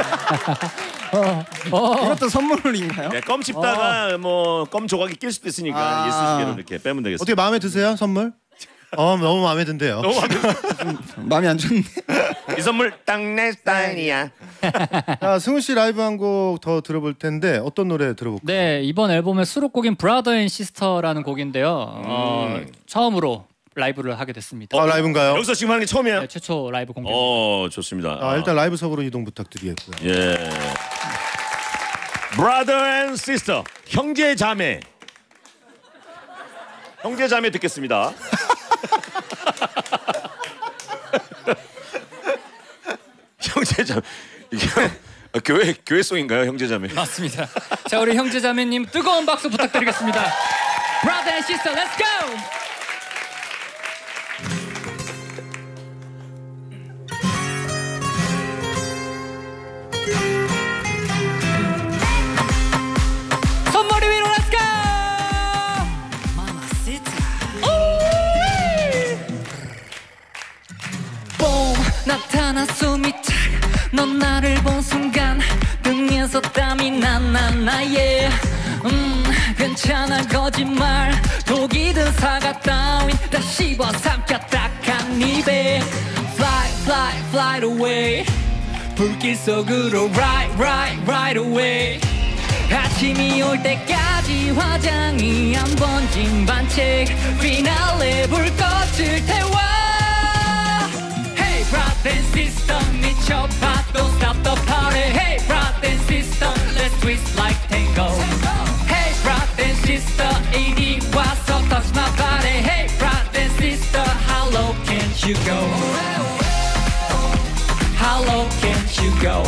이것도 선물인가요? 네, 껌 씹다가 뭐 껌 조각이 낄 수도 있으니까 이쑤시개로 이렇게 빼면 되겠습니다. 어떻게 마음에 드세요 선물? 너무 마음에 든대요. 마음이 안 좋네. 이 선물 딱 내 스타일이야. 자, 승우 씨 라이브 한 곡 더 들어볼 텐데 어떤 노래 들어볼까요? 네, 이번 앨범의 수록곡인 브라더 앤 시스터라는 곡인데요. 처음으로 라이브를 하게 됐습니다. 아 라이브인가요? 여기서 지금 하는 게 처음이에요? 네, 최초 라이브 공개. 좋습니다. 일단 라이브석으로 이동 부탁드리겠고요. 예. Brother and sister, 형제 자매. 형제 자매 듣겠습니다. 형제 자매. 이게 교회송인가요, 형제 자매? 맞습니다. 자, 우리 형제자매님 뜨거운 박수 부탁드리겠습니다. Brother and sister, let's go. 손머리 위로 let's go. 봄 나타나 숨이 차. 넌 나를 본 순간 등에서 땀이 나나나예 괜찮아 거짓말 독이든 사과 따윈 다 씹어 삼켜 딱 한 입에 Fly fly fly away 불길 속으로 right away 아침이 올 때까지 화장이 안 번진 반책 피날레 불꽃을 태워 Hey brother and sister 미쳐봐 Don't stop the party Hey brother and sister Let's twist like tango Hey brother and sister 이리 와서 touch my body Hey brother and sister How low can't you go How low can't you go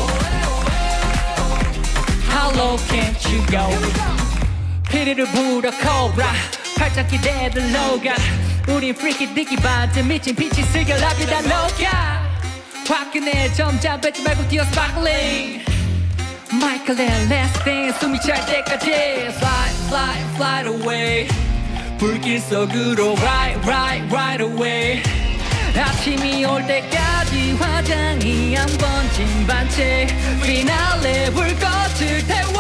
How low can't you go 피리를 불어 cobra 팔짱 기대들 녹아 우린 freaky dicky 반쯤 미친 빛이 슬겨 라비다 녹아 화끈해 점자 뱉지 말고 뛰어 sparkling 마이클 앤 last dance 숨이 찰 때까지 Fly fly fly away 불길 속으로 right away 아침이 올 때까지 화장이 안 번진 반책 피날레 불꽃을 태워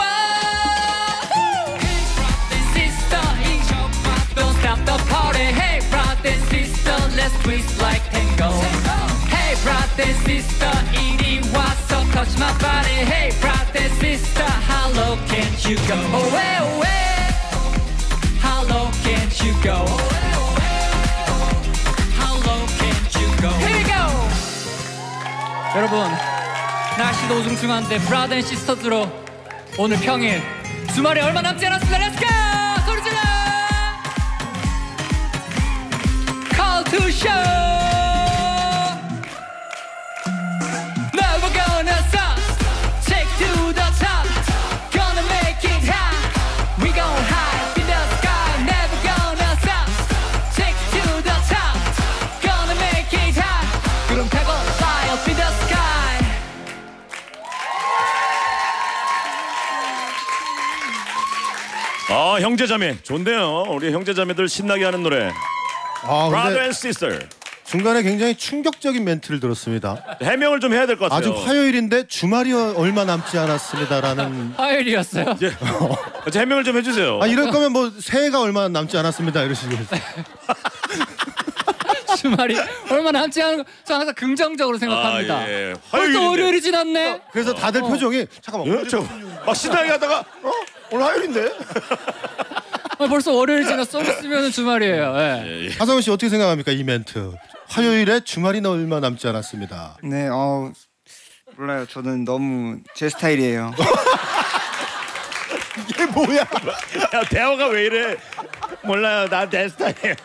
Don't stop the party Hey brother and sister Let's twist like tango Hey brother and sister 이리 와서 touch my body Hey brother and sister How low can't you go Away away How low can't you go How low can't you go Here we go 여러분 날씨도 우중충한데 Brother and sisters로 오늘 평일 주말에 얼마 남지 않았습니다 Let's go 소리 질러 Call to show Never gonna stop Take to the top Gonna make it high We gon' high in the sky Never gonna stop Take to the top Gonna make it high 그럼 타고 fly up in the sky 형제자매 좋네요. 우리 형제자매들 신나게 하는 노래 Brother and Sister. 중간에 굉장히 충격적인 멘트를 들었습니다. 해명을 좀 해야 될 것 같아요. 아주 화요일인데 주말이 얼마 남지 않았습니다라는. 화요일이었어요? 해명을 좀 해주세요. 이럴 거면 뭐 새해가 얼마 남지 않았습니다 이러시고. 주말이 얼마 남지 않은 거 저 항상 긍정적으로 생각합니다. 예. 벌써 월요일이 지났네. 그래서 다들 표정이 잠깐만. 막 신나게 하다가 오늘 화요일인데. 벌써 월요일 지났어. 있으면 주말이에요. 예. 하성훈 씨 어떻게 생각합니까 이 멘트? 화요일에 주말이 얼마 남지 않았습니다. 네, 몰라요. 저는 너무 제 스타일이에요. 이게 뭐야? 야, 대화가 왜 이래? 몰라요. 난 내 스타일이에요.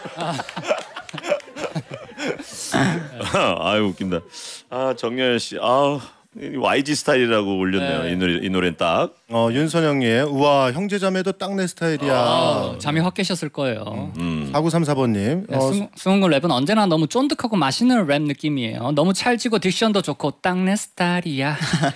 아유 웃긴다. 정열 씨, YG 스타일이라고 올렸네요. 네. 이 노래는 딱. 윤선영의 우와 형제자매도 딱 내 스타일이야. 잠이 확 깨셨을 거예요. 4934번님. 네, 승훈군 랩은 언제나 너무 쫀득하고 맛있는 랩 느낌이에요. 너무 찰지고 딕션도 좋고 딱 내 스타일이야.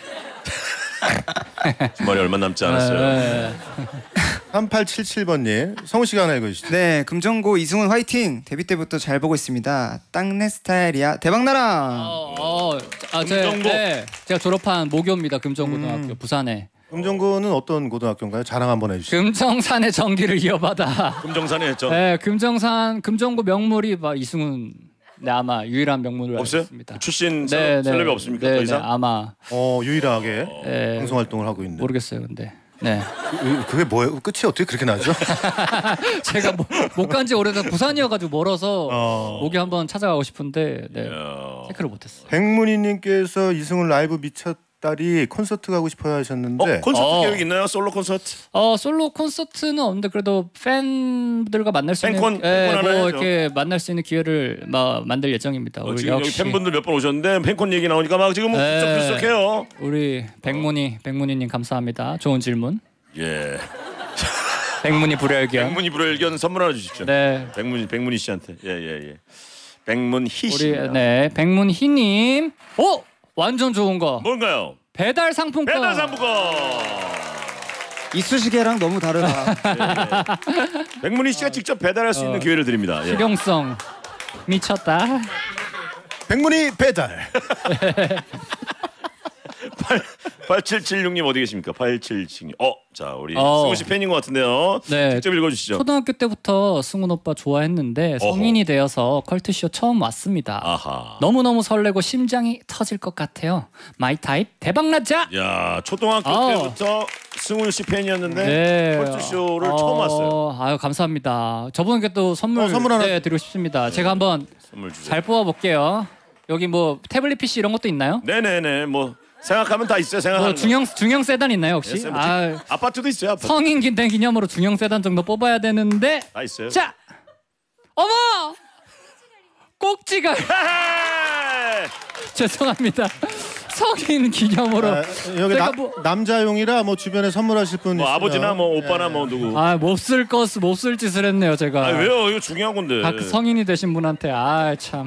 주말이 얼마 남지 않았어요. 네. 3877번님. 성우 씨가 하나 읽어주시죠. 네, 금정고 이승훈 화이팅. 데뷔 때부터 잘 보고 있습니다. 딱 내 스타일이야. 대박나라. 금정고. 제가 졸업한 모교입니다. 금정고등학교 부산에. 금정고는 어떤 고등학교인가요? 자랑 한번 해주시죠. 금정산의 전기를 이어받아. 금정산에 했죠. 네, 금정고 명물이 이승훈. 네, 아마 유일한 명물을 없어요? 알겠습니다. 출신 셀럽이 없습니까? 더 이상? 아마 유일하게 방송 활동을 하고 있는. 모르겠어요, 근데. 네. 그게 뭐예요? 끝이 어떻게 그렇게 나죠? 제가 못 간 지 오래돼서 부산이어가지고 멀어서 목이 한번 찾아가고 싶은데 네. 체크를 못했어요. 백문희님께서 이승훈 라이브 미쳤다리 콘서트 가고 싶어요 하셨는데 콘서트 계획 있나요? 솔로 콘서트? 솔로 콘서트는 없는데 그래도 팬들과 만날 수 팬콘, 있는 팬콘 하나 뭐 해야죠. 이렇게 만날 수 있는 기회를 만들 예정입니다. 우리 지금 역시 여기 팬분들 몇 번 오셨는데 팬콘 얘기 나오니까 막 지금 불쑥불쑥해요. 우리 백문희님 감사합니다. 좋은 질문. 예. 백문희 불여일견. 백문희 불여일견 선물 하나 주십시오. 네. 백문희 씨한테. 예. 백문희 씨. 우리 네 백문희님. 완전 좋은 거. 뭔가요? 배달 상품권. 배달 상품권. 이쑤시개랑 너무 다르다. 백문희 씨가 직접 배달할 수 있는 기회를 드립니다. 예. 실용성 미쳤다. 백문희 배달. 8776님 어디 계십니까? 8776님. 자 우리 승우 씨 팬인 것 같은데요. 네. 직접 읽어주시죠. 초등학교 때부터 승훈 오빠 좋아했는데 성인이 되어서 컬투쇼 처음 왔습니다. 아하. 너무너무 설레고 심장이 터질 것 같아요. 마이 타입 대박나자. 야 초등학교 때부터 승우 씨 팬이었는데 네. 컬투쇼를 처음 왔어요. 아유 감사합니다. 저분께 또 선물 하나 드리고 싶습니다. 제가 한번 선물 주세요. 잘 뽑아볼게요. 여기 뭐 태블릿 PC 이런 것도 있나요? 네네네 뭐 생각하면 다 있어요. 생각하는 뭐 중형 세단 있나요 혹시? 거. 아파트도 있어요. 아파트. 성인 된 기념으로 중형 세단 정도 뽑아야 되는데. 다 있어요. 자, 어머, 꼭지가 죄송합니다. 성인 기념으로. 여기 제가 남자용이라 뭐 주변에 선물하실 분 뭐 있으면 아버지나 뭐 오빠나 뭐 누구. 못 쓸 짓을 했네요 제가. 왜요? 이거 중요한 건데. 그 성인이 되신 분한테 참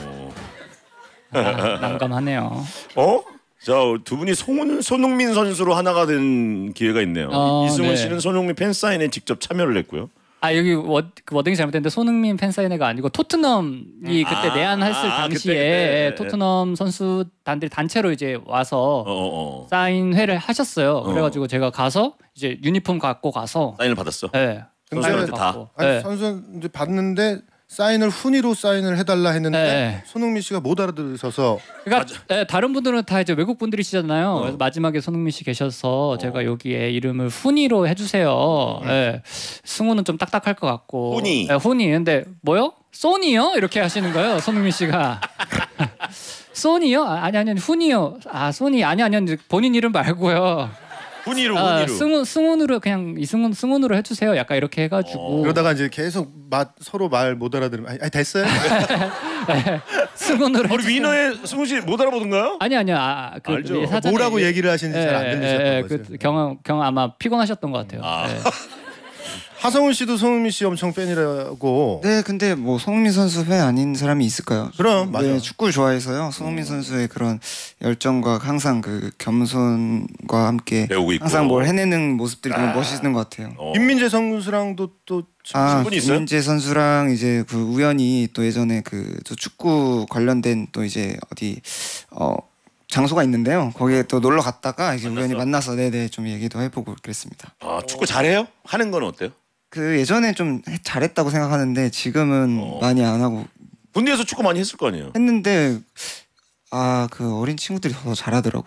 난감하네요. 자, 두 분이 손흥민 선수로 하나가 된 기회가 있네요. 이승훈 네. 씨는 손흥민 팬 사인회 직접 참여를 했고요. 여기 워딩이 잘못됐는데 손흥민 팬사인회가 아니고 토트넘이 그때 내한했을 당시에 그때. 토트넘 선수단들이 단체로 이제 와서 사인회를 하셨어요. 그래가지고 제가 가서 이제 유니폼 갖고 가서 사인을 받았어. 네. 선수한테 다. 선수 이제 봤는데 사인을 훈이로 사인을 해달라 했는데 네. 손흥민 씨가 못 알아들으셔서 그러니까 다른 분들은 다 이제 외국 분들이시잖아요. 그래서 마지막에 손흥민 씨 계셔서 제가 여기에 이름을 훈이로 해주세요. 네. 승우는 좀 딱딱할 것 같고. 훈이. 네, 훈이. 근데 뭐요? 소니요? 이렇게 하시는 거예요. 손흥민 씨가. 소니요? 아니 훈이요. 소니 아니 본인 이름 말고요. 훈이로. 승훈으로 그냥 승훈으로 해주세요. 약간 이렇게 해가지고. 그러다가 이제 계속 서로 말 못 알아들으면 됐어요. 승훈으로. 우리 위너의 승훈 씨 못 알아보던가요? 아니요. 알죠. 뭐라고 얘기를 하시는지 잘 안 들리셨던 거죠. 경험 아마 피곤하셨던 것 같아요. 네. 하성훈 씨도 손흥민 씨 엄청 팬이라고. 네, 근데 뭐 손흥민 선수 팬 아닌 사람이 있을까요? 그럼 맞아. 네, 축구를 좋아해서요. 손흥민 선수의 그런 열정과 항상 그 겸손과 함께 배우고 있고. 항상 뭘 해내는 모습들이 너무 멋있는 것 같아요. 김민재 선수랑도 또 친분이 있어요? 김민재 선수랑 이제 그 우연히 또 예전에 또 축구 관련된 또 이제 어디 장소가 있는데요. 거기에 또 놀러 갔다가 이제 우연히 만나서 좀 얘기도 해보고 그랬습니다. 축구 잘해요? 하는 건 어때요? 그 예전에 좀 잘했다고 생각하는데 지금은 많이 안 하고 군대에서 축구 많이 했을 거 아니에요? 했는데 그 어린 친구들이 더 잘하더라고.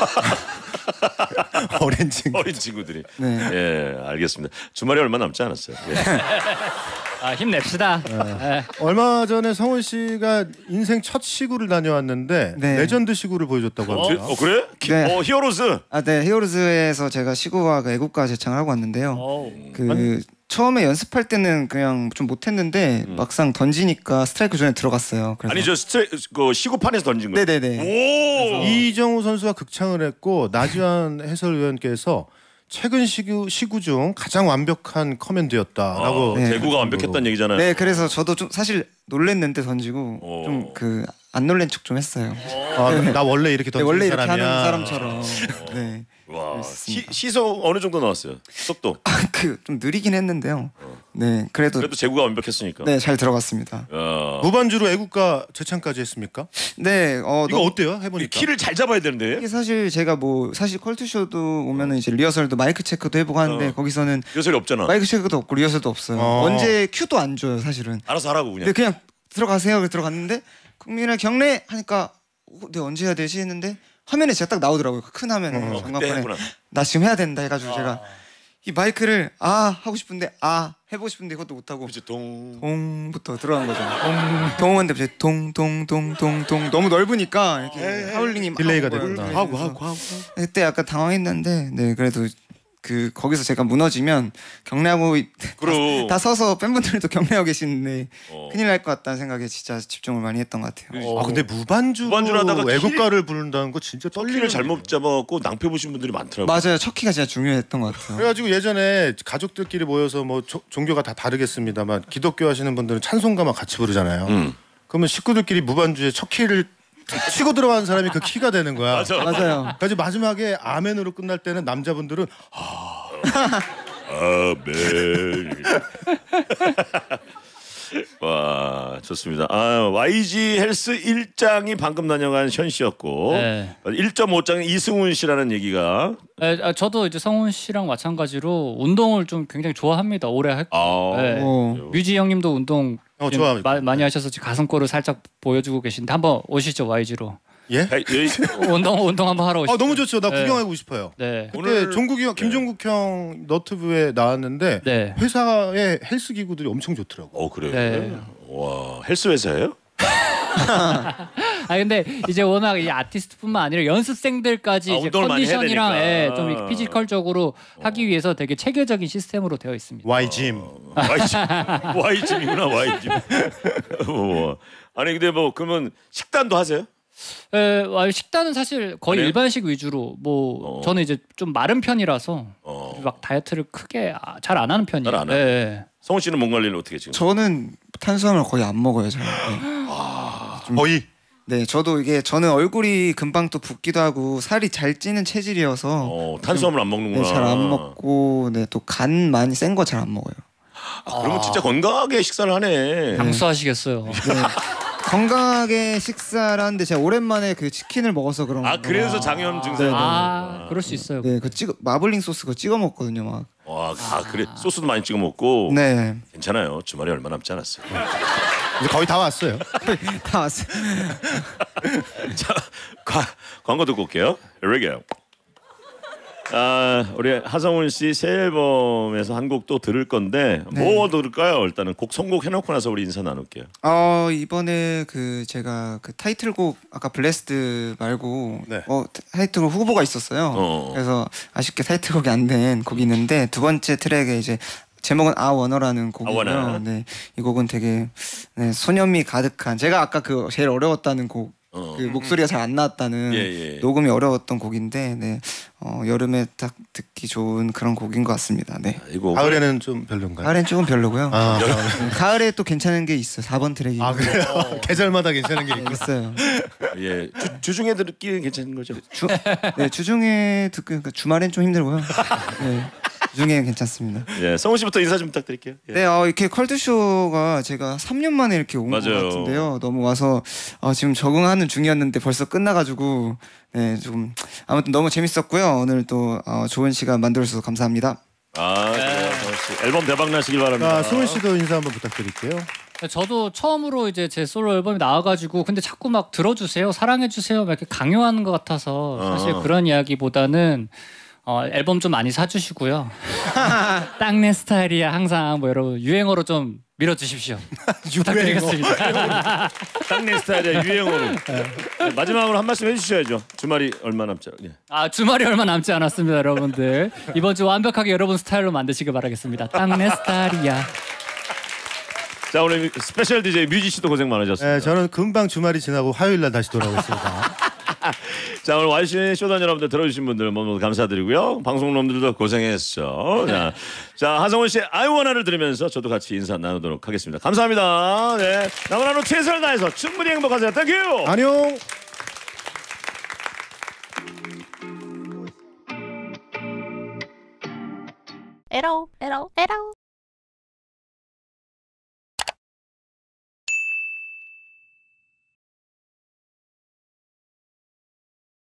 어린 친구들이. 네. 예, 알겠습니다. 주말이 얼마 남지 않았어요. 예. 힘냅시다. 얼마 전에 성훈 씨가 인생 첫 시구를 다녀왔는데 레전드 시구를 보여줬다고 합니다. 그래? 네. 히어로즈. 네, 히어로즈에서 제가 시구와 애국가 제창을 하고 왔는데요. 처음에 연습할 때는 그냥 좀 못했는데 막상 던지니까 스트라이크 존에 들어갔어요. 그래서 아니 그 시구판에서 던진 거예요? 네네네. 오. 이정우 선수가 극찬을 했고 나지환 해설위원께서 최근 시구 중 가장 완벽한 커맨드였다라고. 대구가 완벽했다는 얘기잖아요. 네, 그래서 저도 좀 사실 놀랬는데 던지고 좀 안 놀란 척 좀 했어요. 나 원래 이렇게 던지는 원래 이렇게 사람이야. 하는 사람처럼. 네. 와, 시속 어느 정도 나왔어요? 속도? 좀 느리긴 했는데요. 네, 그래도 제구가 완벽했으니까. 네, 잘 들어갔습니다. 무반주로 애국가 제창까지 했습니까? 네, 이거 어때요? 해보니까 키를 잘 잡아야 되는데. 이게 사실 제가 사실 컬투쇼도 오면은 이제 리허설도 마이크 체크도 해보고 하는데 거기서는 리허설이 없잖아. 마이크 체크도 없고 리허설도 없어요. 언제 큐도 안 줘요, 사실은. 알아서 하라고 그냥. 네, 그냥 들어가세요. 들어갔는데 국민의 경례 하니까 언제 해야 되지 했는데 화면에 제가 딱 나오더라고요. 큰 화면에 전광판에 나 지금 해야 된다 해가지고 제가 이 마이크를 하고 싶은데 해보고 싶은데 이것도 못하고 동부터 들어간 거죠. 동원데 갑자기 동동동동동 너무 넓으니까 이렇게 하울링이 딜레이가 되구나. 하고 그때 약간 당황했는데 네 그래도 거기서 제가 무너지면 경례하고 다 서서 팬분들도 경례하고 계시는데 큰일 날 것 같다는 생각에 진짜 집중을 많이 했던 것 같아요. 근데 무반주로 하다가 애국가를 부른다는 거 진짜 키를 잘못 잡아갖고 낭패 보신 분들이 많더라고요. 맞아요. 첫 키가 진짜 중요했던 것 같아요. 그래가지고 예전에 가족들끼리 모여서 뭐 종교가 다 다르겠습니다만 기독교 하시는 분들은 찬송가만 같이 부르잖아요. 그러면 식구들끼리 무반주에 첫 키를 치고 들어가는 사람이 그 키가 되는 거야. 맞아요. 그래서 마지막에 아멘으로 끝날 때는 남자분들은 아멘. 와 좋습니다. YG 헬스 1장이 방금 다녀간 현 씨였고 1.5장이 이승훈 씨라는 얘기가 저도 이제 성훈 씨랑 마찬가지로 운동을 좀 굉장히 좋아합니다. 오래 했고 뮤지 형님도 운동 많이 하셔서 지금 가슴골을 살짝 보여주고 계신데 한번 오시죠 YG로. 예? 운동 한번 하러 오시죠. 너무 좋죠. 나 구경하고 싶어요. 네. 그때 종국이 형, 김종국 형 너튜브에 나왔는데 회사에 헬스 기구들이 엄청 좋더라고. 그래요? 네. 와 헬스 회사예요? 근데 이제 워낙 이 아티스트뿐만 아니라 연습생들까지 이제 컨디션이랑 좀 피지컬적으로 하기 위해서 되게 체계적인 시스템으로 되어 있습니다. Y짐. Y짐이구나 Y짐. 아니 근데 뭐 그러면 식단도 하세요? 식단은 사실 거의 일반식 위주로 저는 이제 좀 마른 편이라서 막 다이어트를 크게 잘 안 하는 편이에요. 잘 안 해요. 성훈 씨는 몸 관리를 어떻게 지금? 저는 탄수화물 거의 안 먹어요. 거의? 네, 저는 얼굴이 금방 또 붓기도 하고 살이 잘 찌는 체질이어서 탄수화물 안 먹는구나. 네, 잘 안 먹고 또 간 많이 센 거 잘 안 먹어요. 그러면 진짜 건강하게 식사를 하네. 강수하시겠어요. 네. 건강하게 식사를 하는데 제가 오랜만에 그 치킨을 먹어서 그런 거. 그래서 장염 증세가 되는 그럴 수 있어요. 네, 마블링 소스 그거 찍어 먹거든요, 막. 그래. 소스도 많이 찍어 먹고. 네. 괜찮아요. 주말이 얼마 남지 않았어요. 이제 거의 다 왔어요. 다 왔어요. 자, 광고 듣고 올게요. Here we go. 우리 하성훈 씨 새 앨범에서 한 곡 또 들을 건데 뭐 들을까요? 일단은 곡 선곡 해놓고 나서 우리 인사 나눌게요. 이번에 제가 타이틀곡 아까 블레스드 말고 타이틀곡 후보가 있었어요. 그래서 아쉽게 타이틀곡이 안 된 곡이 있는데 두 번째 트랙에 이제 제목은 아워너라는 곡이고요. 네, 이 곡은 되게 소년미 가득한 제가 아까 제일 어려웠다는 곡. 목소리가 잘 안 나왔다는 녹음이 어려웠던 곡인데 여름에 딱 듣기 좋은 그런 곡인 것 같습니다. 네. 가을에는 좀 별론가요? 가을엔 조금 별로고요. 가을에 또 괜찮은 게 있어요. 4번 트랙이. 그래요? 계절마다 괜찮은 게 있어요. 주중에 듣기는 괜찮은 거죠? 주중에 듣고 주말엔 좀 힘들고요. 네. 주중에 괜찮습니다. 성훈 씨부터 인사 좀 부탁드릴게요. 네, 이렇게 컬투쇼가 제가 3년 만에 이렇게 온 것 같은데요. 너무 와서 지금 적응하는 중이었는데 벌써 끝나가지고 좀 아무튼 너무 재밌었고요. 오늘 또 좋은 시간 만들어주셔서 감사합니다. 앨범 대박 나시길 바랍니다. 승훈 씨도 인사 한번 부탁드릴게요. 저도 처음으로 이제 제 솔로 앨범이 나와가지고 근데 자꾸 막 들어주세요, 사랑해주세요, 막 이렇게 강요하는 것 같아서 사실 그런 이야기보다는. 앨범 좀 많이 사주시고요. 딱 내 스타일이야. 항상 여러분 유행어로 좀 밀어주십시오. 부탁드리겠습니다. 딱 내 스타일이야. 유행어로. 마지막으로 한 말씀 해주셔야죠. 주말이 얼마 남지 주말이 얼마 남지 않았습니다, 여러분들. 이번 주 완벽하게 여러분 스타일로 만드시길 바라겠습니다. 딱 내 스타일이야. 자, 오늘 스페셜 DJ 뮤지 씨도 고생 많으셨습니다. 저는 금방 주말이 지나고 화요일 날 다시 돌아오겠습니다. 자, 오늘 YC 쇼단 여러분들 들어주신 분들 모두 감사드리고요. 방송놈들도 고생했죠. 자, 하성훈 씨의 I Wanna를 들으면서 저도 같이 인사 나누도록 하겠습니다. 감사합니다. 네, 남은 하루 최선을 다해서 충분히 행복하세요. 땡큐. 안녕. 에러.